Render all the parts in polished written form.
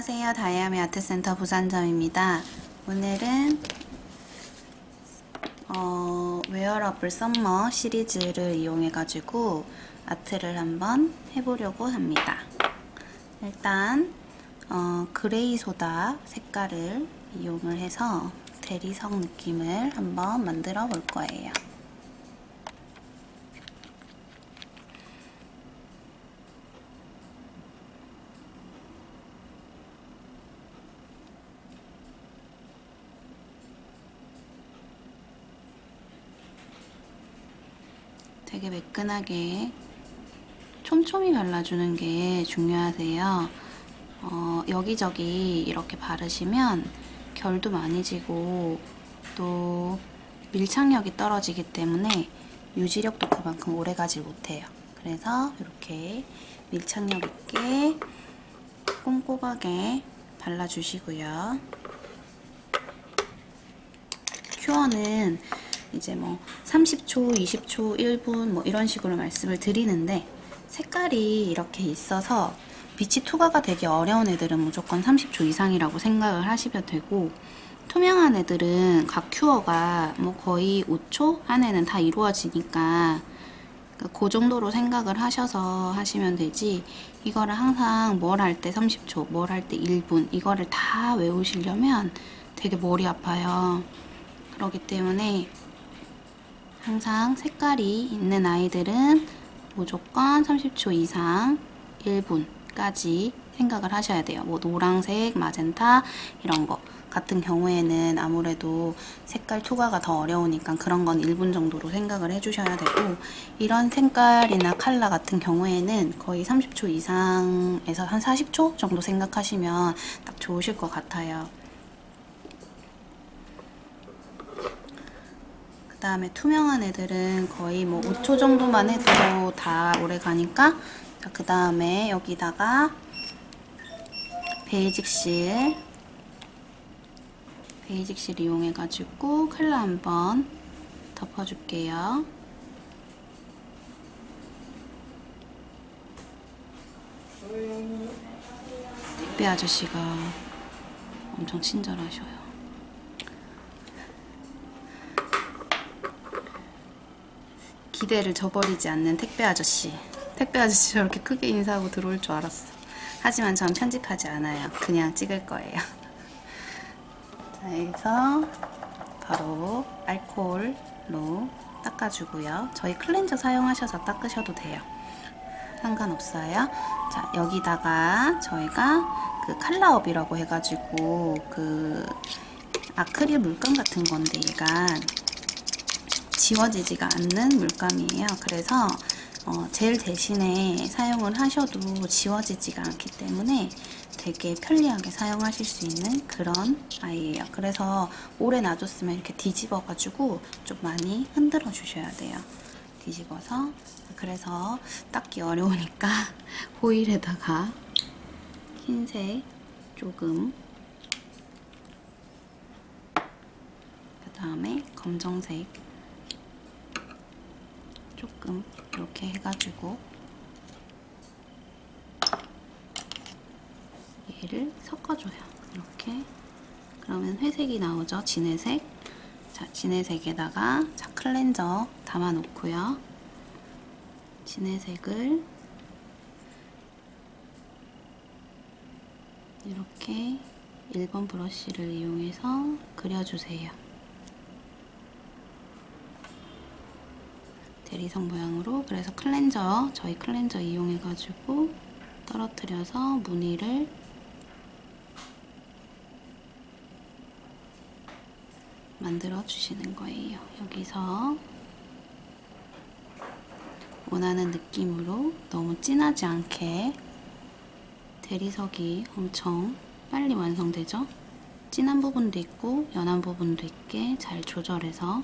안녕하세요. 다이아미 아트센터 부산점입니다. 오늘은 웨어러블 썸머 시리즈를 이용해가지고 아트를 한번 해보려고 합니다. 일단 그레이 소다 색깔을 이용을 해서 대리석 느낌을 한번 만들어 볼 거예요. 되게 매끈하게 촘촘히 발라주는 게 중요하세요. 여기저기 이렇게 바르시면 결도 많이 지고 또 밀착력이 떨어지기 때문에 유지력도 그만큼 오래 가지 못해요. 그래서 이렇게 밀착력 있게 꼼꼼하게 발라주시고요. 큐어는 이제 뭐 30초, 20초, 1분 뭐 이런 식으로 말씀을 드리는데 색깔이 이렇게 있어서 빛이 투과가 되기 어려운 애들은 무조건 30초 이상이라고 생각을 하시면 되고, 투명한 애들은 각 큐어가 뭐 거의 5초 안에는 다 이루어지니까 그 정도로 생각을 하셔서 하시면 되지, 이거를 항상 뭘 할 때 30초, 뭘 할 때 1분 이거를 다 외우시려면 되게 머리 아파요. 그렇기 때문에 항상 색깔이 있는 아이들은 무조건 30초 이상 1분까지 생각을 하셔야 돼요. 뭐 노란색, 마젠타 이런 거 같은 경우에는 아무래도 색깔 투과가 더 어려우니까 그런 건 1분 정도로 생각을 해주셔야 되고, 이런 색깔이나 컬러 같은 경우에는 거의 30초 이상에서 한 40초 정도 생각하시면 딱 좋으실 것 같아요. 그 다음에 투명한 애들은 거의 뭐 5초 정도만 해도 다 오래 가니까, 그 다음에 여기다가 베이직실 이용해가지고 컬러 한번 덮어줄게요. 택배 아저씨가 엄청 친절하셔요. 기대를 저버리지 않는 택배 아저씨. 택배 아저씨 저렇게 크게 인사하고 들어올 줄 알았어. 하지만 전 편집하지 않아요. 그냥 찍을 거예요. 자, 여기서 바로 알코올로 닦아주고요. 저희 클렌저 사용하셔서 닦으셔도 돼요. 상관없어요. 자, 여기다가 저희가 그 컬러업이라고 해가지고 그 아크릴 물감 같은 건데 얘가 지워지지가 않는 물감이에요. 그래서 젤 대신에 사용을 하셔도 지워지지가 않기 때문에 되게 편리하게 사용하실 수 있는 그런 아이예요. 그래서 오래 놔뒀으면 이렇게 뒤집어가지고 좀 많이 흔들어 주셔야 돼요. 뒤집어서. 그래서 닦기 어려우니까 호일에다가 흰색 조금, 그 다음에 검정색 조금 이렇게 해가지고 얘를 섞어줘요. 이렇게. 그러면 회색이 나오죠. 진회색. 자, 진회색에다가 자, 클렌저 담아 놓고요. 진회색을 이렇게 1번 브러쉬를 이용해서 그려주세요. 대리석 모양으로. 그래서 클렌저, 저희 클렌저 이용해가지고 떨어뜨려서 무늬를 만들어 주시는 거예요. 여기서 원하는 느낌으로 너무 진하지 않게, 대리석이 엄청 빨리 완성되죠? 진한 부분도 있고 연한 부분도 있게 잘 조절해서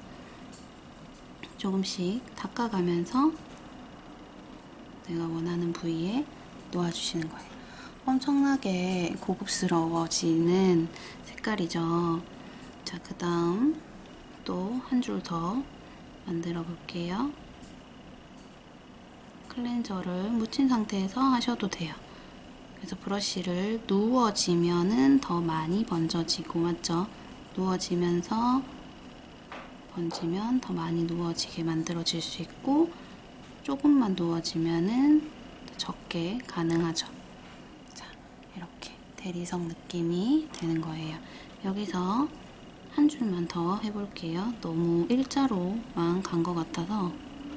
조금씩 닦아가면서 내가 원하는 부위에 놓아주시는 거예요. 엄청나게 고급스러워지는 색깔이죠. 자, 그 다음 또 한 줄 더 만들어 볼게요. 클렌저를 묻힌 상태에서 하셔도 돼요. 그래서 브러쉬를 누워지면은 더 많이 번져지고, 맞죠? 누워지면서 번지면 더 많이 누워지게 만들어질 수 있고, 조금만 누워지면은 더 적게 가능하죠. 자, 이렇게 대리석 느낌이 되는 거예요. 여기서 한 줄만 더 해볼게요. 너무 일자로만 간 것 같아서.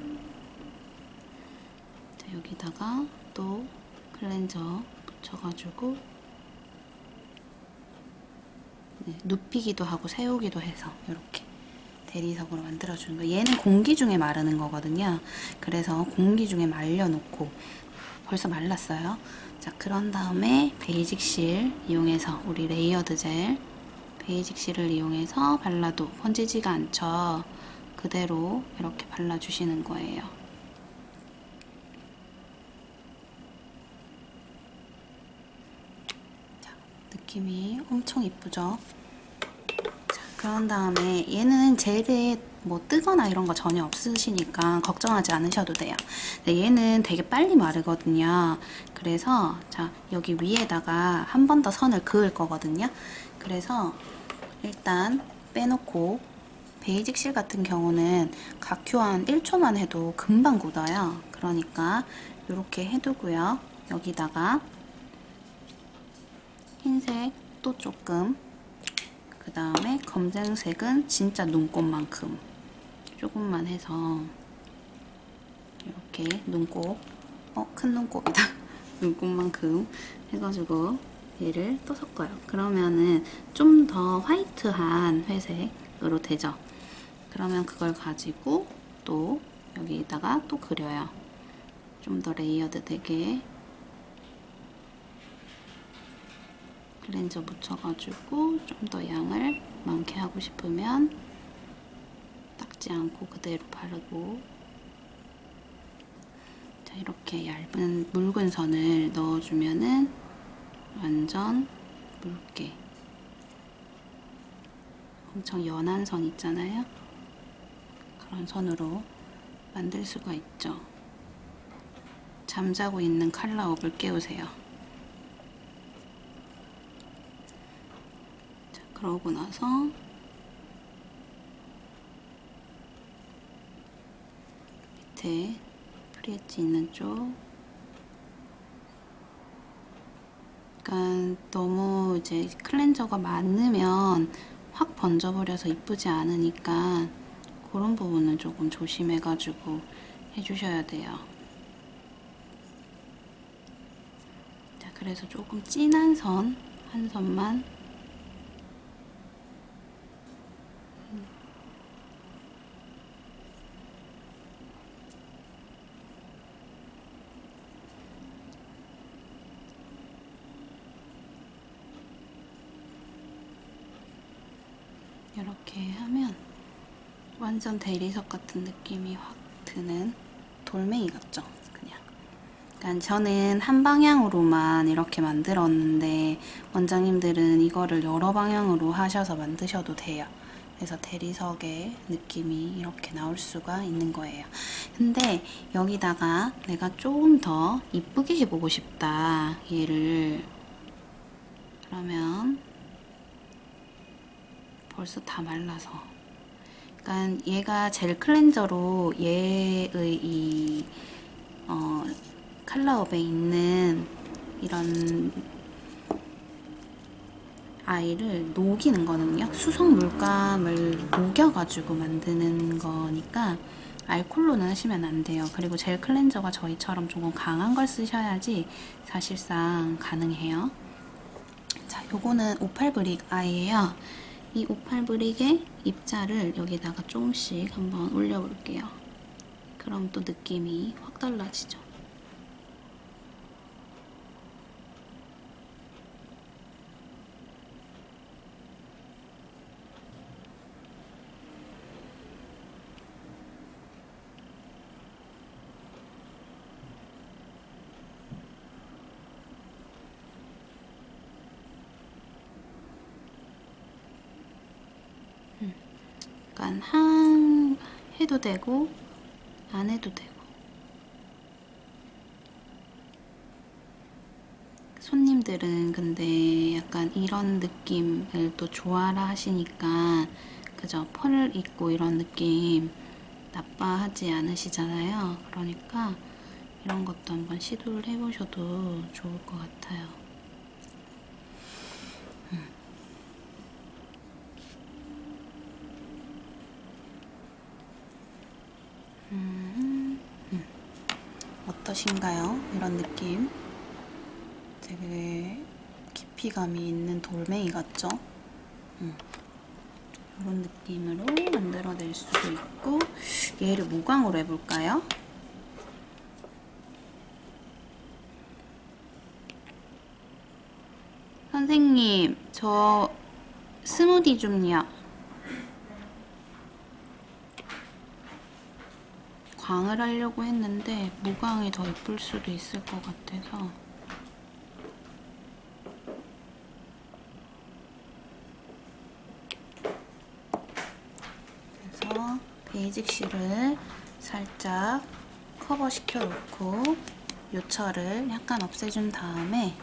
자, 여기다가 또 클렌저 붙여가지고 눕히기도 하고 세우기도 해서 이렇게 대리석으로 만들어주는 거예요. 얘는 공기 중에 마르는 거거든요. 그래서 공기 중에 말려놓고 벌써 말랐어요. 자, 그런 다음에 베이직 실 이용해서 우리 레이어드 젤 베이직 실을 이용해서 발라도 번지지가 않죠. 그대로 이렇게 발라주시는 거예요. 자, 느낌이 엄청 이쁘죠? 그런 다음에 얘는 젤에 뭐 뜨거나 이런 거 전혀 없으시니까 걱정하지 않으셔도 돼요. 근데 얘는 되게 빨리 마르거든요. 그래서 자, 여기 위에다가 한 번 더 선을 그을 거거든요. 그래서 일단 빼놓고, 베이직 실 같은 경우는 각효 한 1초만 해도 금방 굳어요. 그러니까 이렇게 해두고요. 여기다가 흰색 또 조금, 그 다음에 검정색은 진짜 눈곱만큼 조금만 해서 이렇게 눈곱, 큰 눈곱이다. 눈곱만큼 해가지고 얘를 또 섞어요. 그러면은 좀 더 화이트한 회색으로 되죠. 그러면 그걸 가지고 또 여기다가 또 그려요. 좀 더 레이어드 되게 클렌저 묻혀가지고 좀 더 양을 많게 하고 싶으면 닦지 않고 그대로 바르고, 자, 이렇게 얇은 묽은 선을 넣어주면은 완전 묽게, 엄청 연한 선 있잖아요. 그런 선으로 만들 수가 있죠. 잠자고 있는 컬러업을 깨우세요. 자, 그러고 나서 밑에 프리엣지 있는 쪽, 그러니까 너무 이제 클렌저가 많으면 확 번져버려서 이쁘지 않으니까 그런 부분은 조금 조심해가지고 해주셔야 돼요. 자, 그래서 조금 진한 선, 한 선만 이렇게 하면 완전 대리석 같은 느낌이 확 드는 돌멩이 같죠? 그냥. 그러니까 저는 한 방향으로만 이렇게 만들었는데 원장님들은 이거를 여러 방향으로 하셔서 만드셔도 돼요. 그래서 대리석의 느낌이 이렇게 나올 수가 있는 거예요. 근데 여기다가 내가 조금 더 이쁘게 해보고 싶다, 얘를. 그러면 벌써 다 말라서. 그러니까 얘가 젤 클렌저로 얘의 이 컬러업에 있는 이런 아이를 녹이는 거는요, 수성 물감을 녹여가지고 만드는 거니까 알콜로는 하시면 안 돼요. 그리고 젤 클렌저가 저희처럼 조금 강한 걸 쓰셔야지 사실상 가능해요. 자, 요거는 58브릭 아이예요. 이 58브릭의 입자를 여기다가 조금씩 한번 올려볼게요. 그럼 또 느낌이 확 달라지죠. 약간 해도 되고 안 해도 되고 손님들은 근데 약간 이런 느낌을 또 좋아라 하시니까 그죠? 펄 있고 이런 느낌 나빠하지 않으시잖아요. 그러니까 이런 것도 한번 시도를 해보셔도 좋을 것 같아요. 어떠신가요? 이런 느낌. 되게 깊이감이 있는 돌멩이 같죠? 이런 느낌으로 만들어낼 수도 있고, 얘를 무광으로 해볼까요? 선생님, 저 스무디 좀요. 광을 하려고 했는데 무광이 더 예쁠 수도 있을 것 같아서 그래서 베이직 실을 살짝 커버 시켜놓고 요철을 약간 없애준 다음에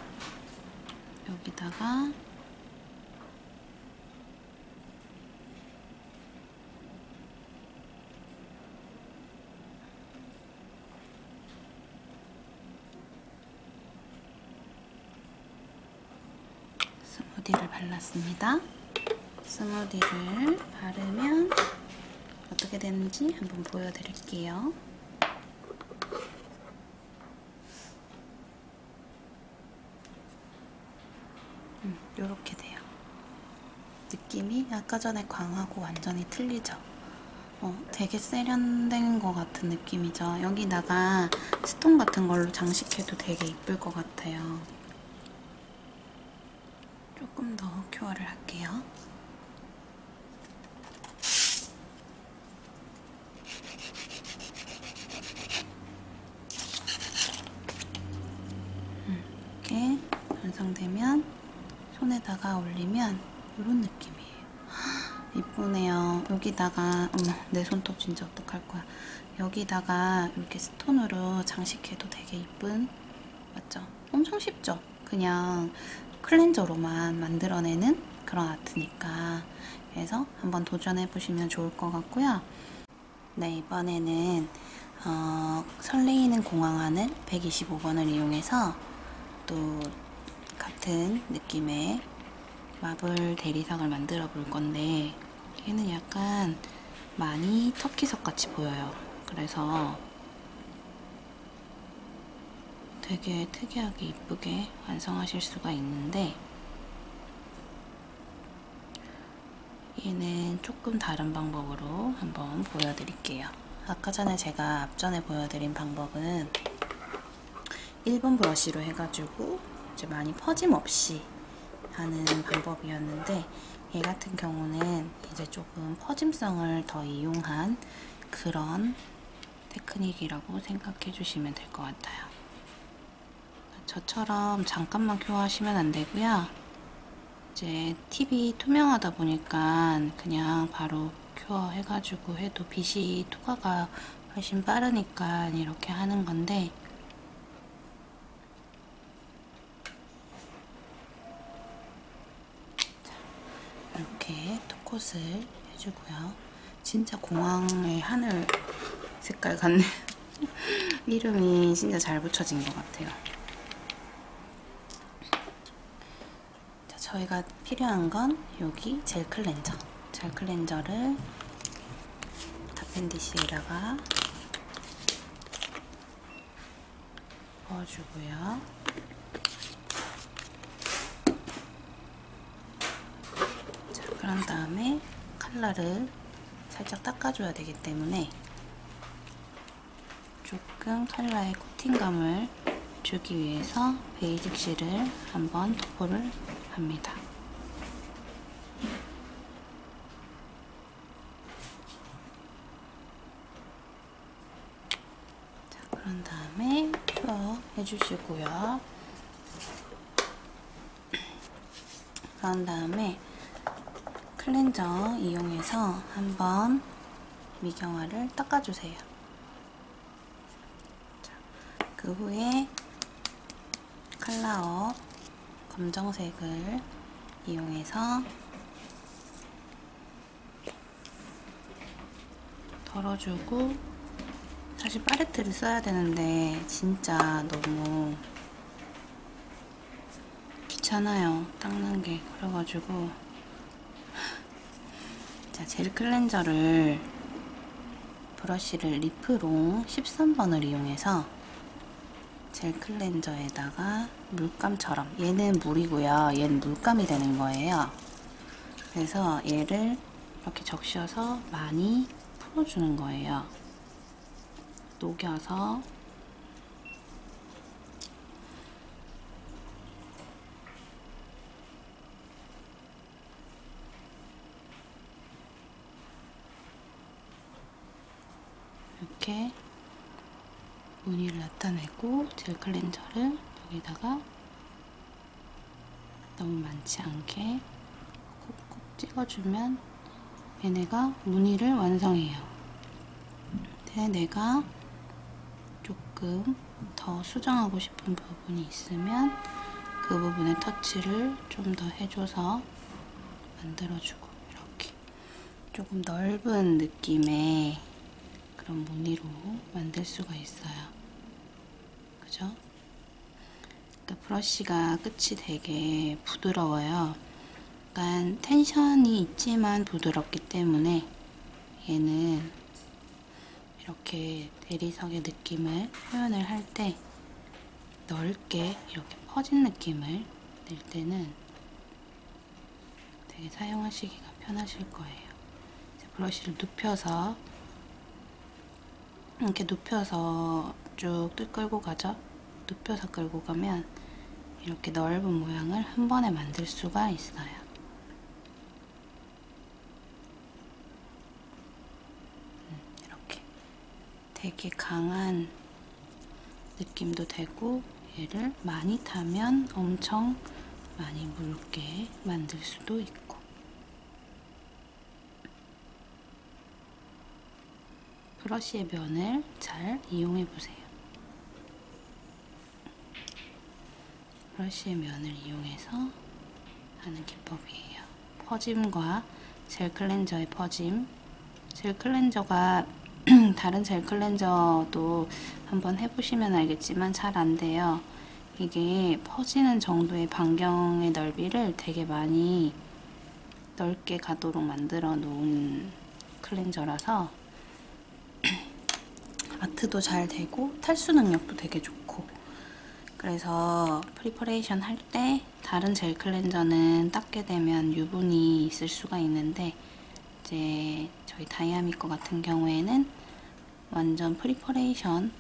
여기다가 스무디를 발랐습니다. 스무디를 바르면 어떻게 되는지 한번 보여드릴게요. 요렇게 돼요. 느낌이 아까 전에 광하고 완전히 틀리죠? 되게 세련된 것 같은 느낌이죠? 여기다가 스톤 같은 걸로 장식해도 되게 이쁠 것 같아요. 조금 더 큐어를 할게요. 이렇게 완성되면 손에다가 올리면 이런 느낌이에요. 이쁘네요. 여기다가 내 손톱 진짜 어떡할 거야. 여기다가 이렇게 스톤으로 장식해도 되게 이쁜, 맞죠? 엄청 쉽죠? 그냥 클렌저로만 만들어내는 그런 아트니까. 그래서 한번 도전해보시면 좋을 것 같고요. 네, 이번에는 설레이는 공항하늘 125번을 이용해서 또 같은 느낌의 마블 대리석을 만들어 볼 건데, 얘는 약간 많이 터키석 같이 보여요. 그래서 되게 특이하게 이쁘게 완성하실 수가 있는데, 얘는 조금 다른 방법으로 한번 보여드릴게요. 아까 전에 제가 앞전에 보여드린 방법은 1번 브러쉬로 해가지고 이제 많이 퍼짐 없이 하는 방법이었는데, 얘 같은 경우는 이제 조금 퍼짐성을 더 이용한 그런 테크닉이라고 생각해 주시면 될 것 같아요. 저처럼 잠깐만 큐어하시면 안 되고요. 이제 팁이 투명하다 보니까 그냥 바로 큐어 해가지고 해도 빛이 투과가 훨씬 빠르니까 이렇게 하는 건데, 이렇게 톱콧을 해주고요. 진짜 공항의 하늘 색깔 같네. 이름이 진짜 잘 붙여진 것 같아요. 자, 저희가 필요한 건 여기 젤 클렌저. 젤 클렌저를 다펜디시에다가 부어주고요. 자, 그런 다음에 칼라를 살짝 닦아줘야 되기 때문에 조금 칼라에 코팅감을 주기 위해서 베이직 실을 한번 도포를 합니다. 자, 그런 다음에 큐어 해주시고요. 그런 다음에 클렌저 이용해서 한번 미경화를 닦아주세요. 자, 그 후에 컬러업 검정색을 이용해서 덜어주고, 사실 팔레트를 써야 되는데 진짜 너무 귀찮아요, 닦는 게. 그래가지고 자, 젤 클렌저를 브러쉬를 리프롱 13번을 이용해서 젤 클렌저에다가 물감처럼, 얘는 물이고요, 얘는 물감이 되는 거예요. 그래서 얘를 이렇게 적셔서 많이 풀어주는 거예요. 녹여서 이렇게 무늬를 나타내고, 젤 클렌저를 여기다가 너무 많지 않게 콕콕 찍어주면 얘네가 무늬를 완성해요. 근데 내가 조금 더 수정하고 싶은 부분이 있으면 그 부분에 터치를 좀 더 해줘서 만들어주고, 이렇게 조금 넓은 느낌의 그런 무늬로 만들 수가 있어요. 그죠? 그러니까 브러쉬가 끝이 되게 부드러워요. 약간 텐션이 있지만 부드럽기 때문에 얘는 이렇게 대리석의 느낌을 표현을 할 때 넓게 이렇게 퍼진 느낌을 낼 때는 되게 사용하시기가 편하실 거예요. 이제 브러쉬를 눕혀서, 이렇게 눕혀서 쭉 끌고 가죠. 눕혀서 끌고 가면 이렇게 넓은 모양을 한 번에 만들 수가 있어요. 이렇게 되게 강한 느낌도 되고, 얘를 많이 타면 엄청 많이 묽게 만들 수도 있고. 브러쉬의 면을 잘 이용해 보세요. 브러쉬의 면을 이용해서 하는 기법이에요. 퍼짐과 젤 클렌저의 퍼짐. 젤 클렌저가 다른 젤 클렌저도 한번 해보시면 알겠지만 잘 안 돼요. 이게 퍼지는 정도의 반경의 넓이를 되게 많이 넓게 가도록 만들어 놓은 클렌저라서 아트도 잘 되고 탈수 능력도 되게 좋고, 그래서 프리퍼레이션 할 때 다른 젤 클렌저는 닦게 되면 유분이 있을 수가 있는데, 이제 저희 다이아미 거 같은 경우에는 완전 프리퍼레이션이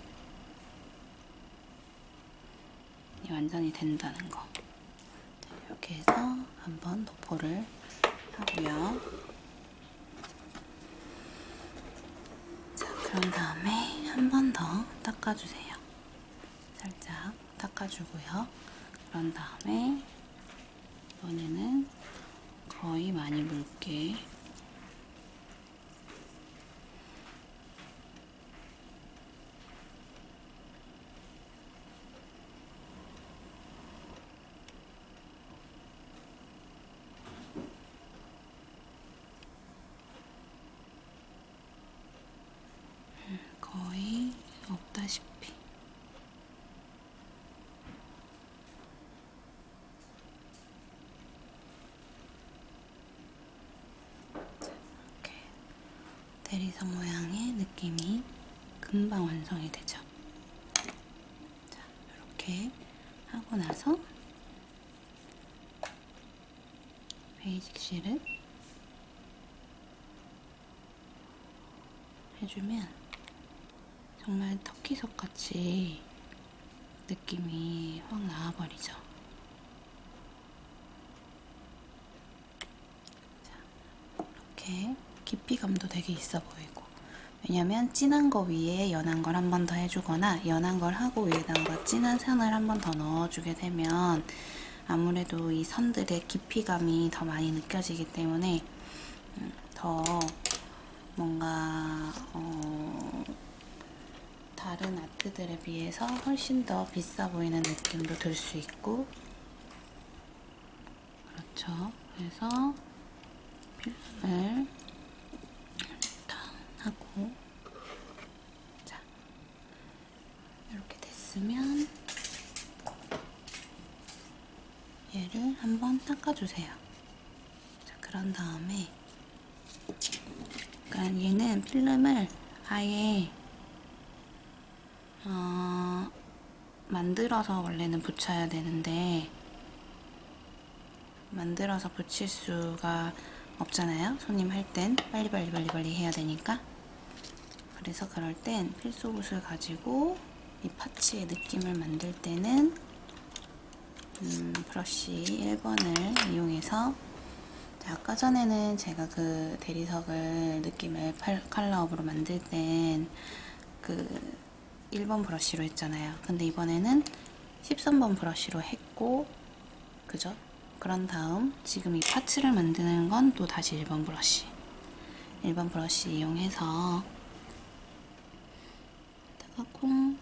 완전히 된다는 거. 이렇게 해서 한번 도포를 하고요. 자, 그런 다음에 한 번 더 닦아주세요. 살짝 닦아주고요. 그런 다음에 이번에는 거의 많이 묽게 거의 없다시피. 이렇게 대리석 모양의 느낌이 금방 완성이 되죠. 자, 이렇게 하고 나서 베이직 실을 해주면 정말 터키석 같이 느낌이 확 나와버리죠. 자, 이렇게 깊이감도 되게 있어 보이고, 왜냐면 진한 거 위에 연한 걸 한 번 더 해주거나 연한 걸 하고 위에다가 진한 선을 한 번 더 넣어주게 되면 아무래도 이 선들의 깊이감이 더 많이 느껴지기 때문에 더 뭔가 다른 아트들에 비해서 훨씬 더 비싸 보이는 느낌도 들 수 있고, 그쵸? 그래서 필름을 일단 하고, 자, 이렇게 됐으면 얘를 한번 닦아주세요. 자, 그런 다음에, 그러니까 얘는 필름을 아예 만들어서 원래는 붙여야 되는데 만들어서 붙일 수가 없잖아요. 손님 할 땐 빨리 해야 되니까. 그래서 그럴 땐 필소굿을 가지고 이 파츠의 느낌을 만들 때는 브러쉬 1번을 이용해서, 아까 전에는 제가 그 대리석을 느낌을 컬러업으로 만들 땐 그 1번 브러쉬로 했잖아요. 근데 이번에는 13번 브러쉬로 했고, 그죠? 그런 다음 지금 이 파츠를 만드는 건 또 다시 1번 브러쉬 이용해서 콩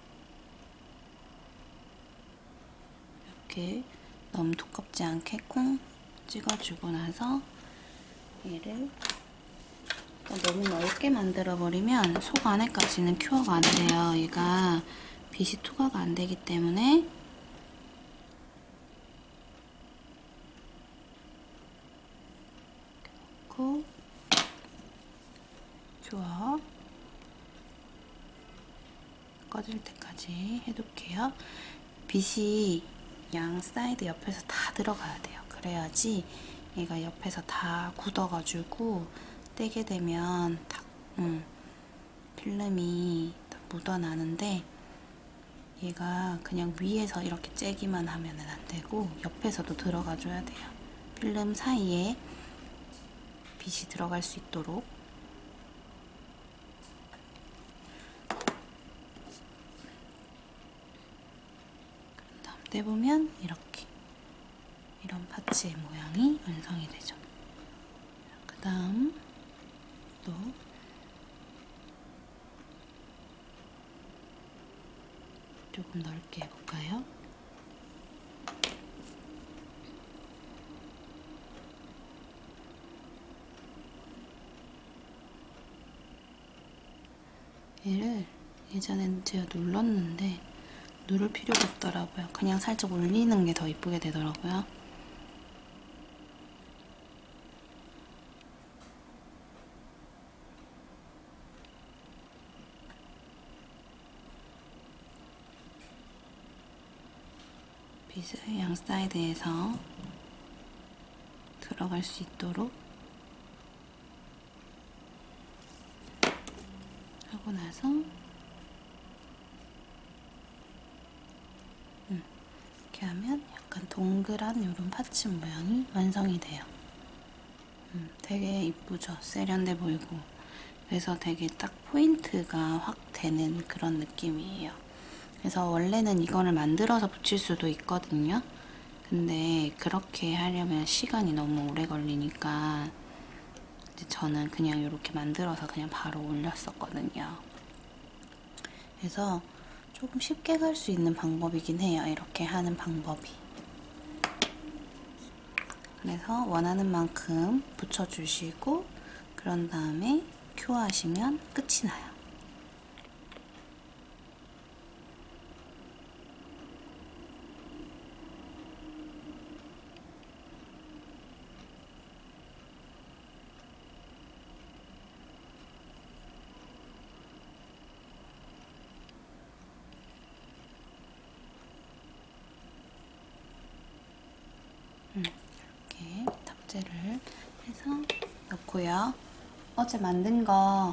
이렇게 너무 두껍지 않게 콩 찍어주고 나서 얘를 너무 넓게 만들어버리면 속 안에까지는 큐어가 안 돼요. 얘가 빛이 투과가 안 되기 때문에 넣고 큐어 꺼질 때까지 해둘게요. 빛이 양 사이드 옆에서 다 들어가야 돼요. 그래야지 얘가 옆에서 다 굳어가지고 떼게 되면 다, 필름이 묻어나는데, 얘가 그냥 위에서 이렇게 째기만 하면 안 되고 옆에서도 들어가줘야 돼요. 필름 사이에 빛이 들어갈 수 있도록. 그런 다음 떼보면 이렇게 이런 파츠의 모양이 완성이 되죠. 그 다음 또 조금 넓게 해볼까요? 얘를 예전에는 제가 눌렀는데 누를 필요가 없더라고요. 그냥 살짝 올리는 게 더 이쁘게 되더라고요. 빛을 양 사이드에서 들어갈 수 있도록 하고 나서 이렇게 하면 약간 동그란 이런 파츠 모양이 완성이 돼요. 되게 이쁘죠? 세련돼 보이고. 그래서 되게 딱 포인트가 확 되는 그런 느낌이에요. 그래서 원래는 이거를 만들어서 붙일 수도 있거든요. 근데 그렇게 하려면 시간이 너무 오래 걸리니까 이제 저는 그냥 이렇게 만들어서 그냥 바로 올렸었거든요. 그래서 조금 쉽게 갈 수 있는 방법이긴 해요. 이렇게 하는 방법이. 그래서 원하는 만큼 붙여주시고 그런 다음에 큐어하시면 끝이 나요. 이렇게 탑재를 해서 넣고요. 어제 만든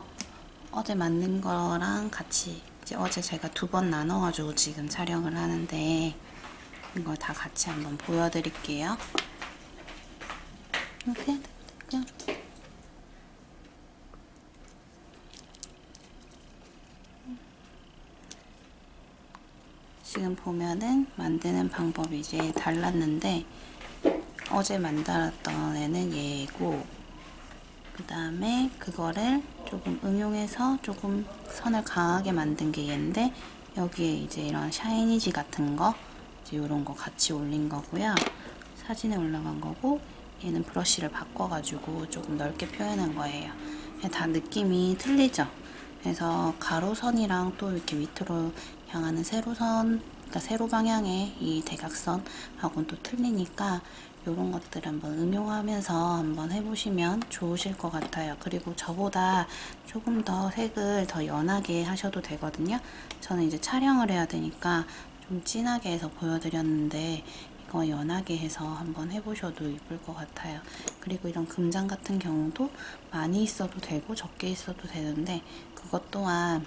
거랑 같이 이제 어제 제가 2번 나눠가지고 지금 촬영을 하는데 이걸 다 같이 한번 보여드릴게요. 이렇게 그냥 지금 보면은 만드는 방법이 이제 달랐는데 어제 만들었던 애는 얘고 그 다음에 그거를 조금 응용해서 조금 선을 강하게 만든 게 얘인데 여기에 이제 이런 샤이니지 같은 거 이제 이런 거 같이 올린 거고요. 사진에 올라간 거고, 얘는 브러쉬를 바꿔가지고 조금 넓게 표현한 거예요. 다 느낌이 틀리죠? 그래서 가로선이랑 또 이렇게 밑으로 향하는 세로선, 그러니까 세로 방향의 이 대각선하고는 또 틀리니까 이런 것들 한번 응용하면서 한번 해보시면 좋으실 것 같아요. 그리고 저보다 조금 더 색을 더 연하게 하셔도 되거든요. 저는 이제 촬영을 해야 되니까 좀 진하게 해서 보여드렸는데, 이거 연하게 해서 한번 해보셔도 예쁠 것 같아요. 그리고 이런 금장 같은 경우도 많이 있어도 되고 적게 있어도 되는데, 그것 또한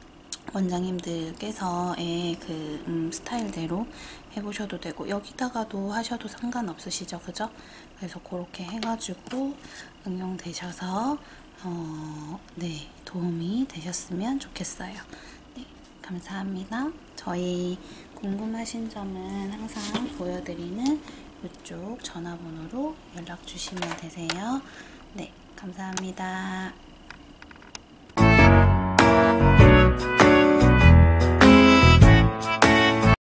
원장님들께서의 그 스타일대로 해보셔도 되고, 여기다가도 하셔도 상관없으시죠, 그죠? 그래서 그렇게 해가지고 응용되셔서 네, 도움이 되셨으면 좋겠어요. 네, 감사합니다. 저희 궁금하신 점은 항상 보여드리는 이쪽 전화번호로 연락 주시면 되세요. 네, 감사합니다.